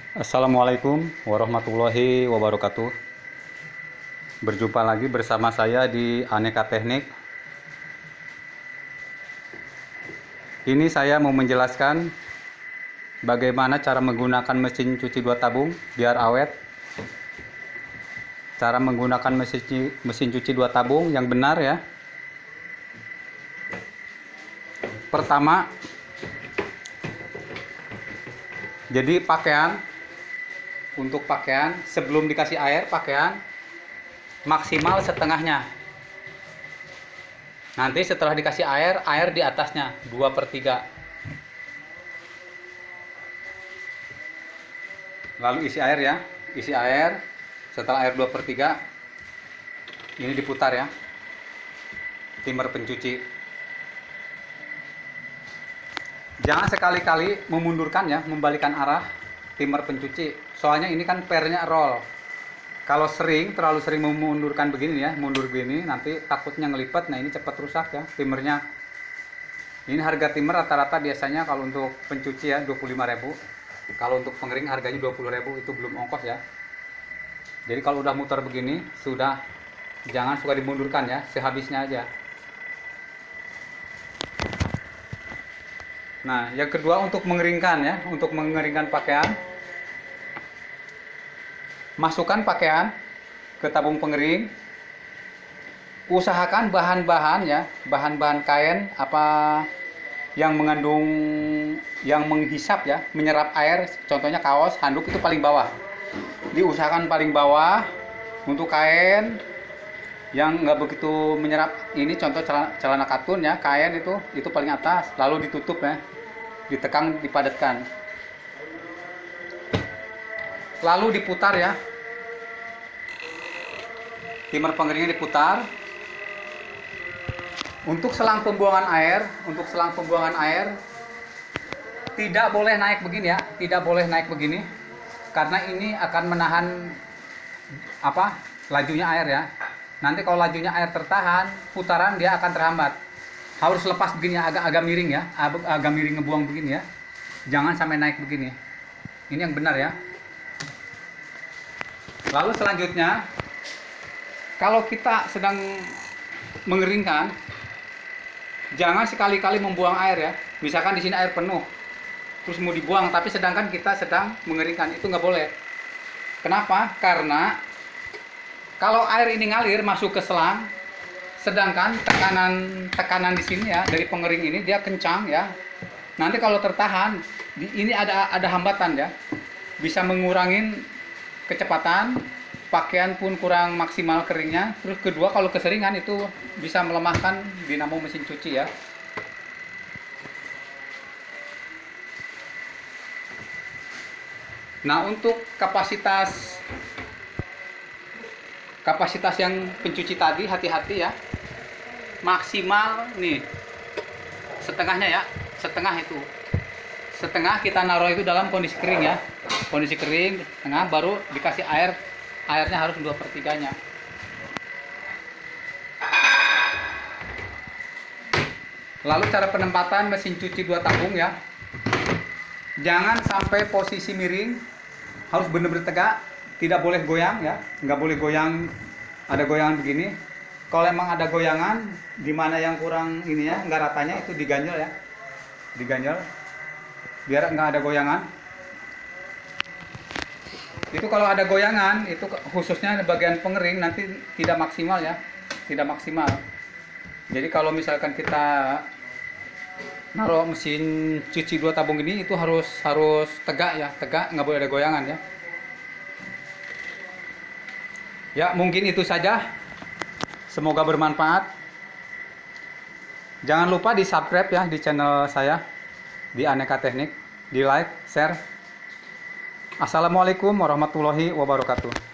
Assalamualaikum warahmatullahi wabarakatuh. Berjumpa lagi bersama saya di Aneka Teknik. Ini saya mau menjelaskan bagaimana cara menggunakan mesin cuci 2 tabung biar awet. Cara menggunakan mesin cuci 2 tabung yang benar ya. Pertama, jadi untuk pakaian sebelum dikasih air, pakaian maksimal setengahnya. Nanti setelah dikasih air di atasnya 2/3. Lalu isi air ya, isi air. Setelah air 2/3, ini diputar ya, timer pencuci. Jangan sekali-kali memundurkan ya, membalikan arah timer pencuci. Soalnya ini kan pernya roll. Kalau terlalu sering memundurkan begini ya, mundur begini, nanti takutnya ngelipat. Nah ini cepat rusak ya timernya. Ini harga timer rata-rata biasanya kalau untuk pencuci ya 25.000. Kalau untuk pengering harganya 20.000, itu belum ongkos ya. Jadi kalau udah muter begini, jangan suka dimundurkan ya, sehabisnya aja. Nah, yang kedua untuk mengeringkan ya, untuk mengeringkan pakaian. Masukkan pakaian ke tabung pengering. Usahakan bahan-bahan ya, bahan-bahan kain apa yang menghisap ya, menyerap air, contohnya kaos, handuk itu paling bawah. Diusahakan paling bawah. Untuk kain yang nggak begitu menyerap ini, contoh celana katun ya, kain itu paling atas, lalu ditutup ya, ditekan, dipadatkan, lalu diputar ya, timer pengeringnya diputar. Untuk selang pembuangan air tidak boleh naik begini ya, tidak boleh naik begini, karena ini akan menahan lajunya air ya. Nanti kalau lajunya air tertahan, putaran dia akan terhambat. Harus lepas begini ya, agak miring ya, agak miring ngebuang begini ya. Jangan sampai naik begini. Ini yang benar ya. Lalu selanjutnya, kalau kita sedang mengeringkan, jangan sekali-kali membuang air ya. Misalkan di sini air penuh, terus mau dibuang, tapi sedangkan kita sedang mengeringkan, itu nggak boleh. Kenapa? Karena kalau air ini ngalir masuk ke selang, sedangkan tekanan di sini ya, dari pengering ini dia kencang ya. Nanti kalau tertahan, ini ada hambatan ya, bisa mengurangin kecepatan, pakaian pun kurang maksimal keringnya. Terus kedua, kalau keseringan itu bisa melemahkan dinamo mesin cuci ya. Nah, untuk kapasitas yang pencuci tadi, hati-hati ya. Maksimal nih setengahnya ya, setengah kita naruh itu dalam kondisi kering ya, kondisi kering tengah, baru dikasih airnya harus 2/3-nya. Lalu cara penempatan mesin cuci 2 tabung ya, jangan sampai posisi miring, harus benar-benar tegak, tidak boleh goyang ya, nggak boleh goyang, ada goyangan begini. Kalau emang ada goyangan di mana yang kurang ini ya, nggak ratanya, itu diganjel ya, diganjel biar nggak ada goyangan. Itu kalau ada goyangan, itu khususnya di bagian pengering, nanti tidak maksimal ya, tidak maksimal. Jadi kalau misalkan kita naruh mesin cuci 2 tabung ini, itu harus tegak ya, tegak, nggak boleh ada goyangan ya. Ya, mungkin itu saja. Semoga bermanfaat. Jangan lupa di subscribe ya di channel saya di Aneka Teknik, di like, share. Assalamualaikum warahmatullahi wabarakatuh.